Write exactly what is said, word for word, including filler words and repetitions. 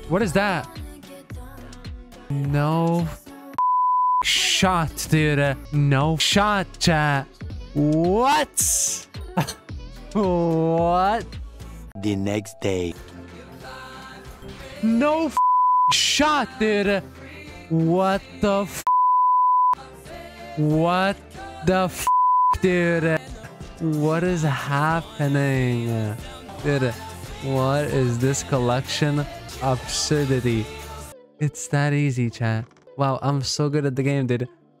What is that? No shot, dude. No shot, chat. What? What? The next day. No shot, dude. What the f? What the f, dude? What is happening? Dude, what is this collection? Absurdity. It's that easy, chat. Wow, I'm so good at the game, dude.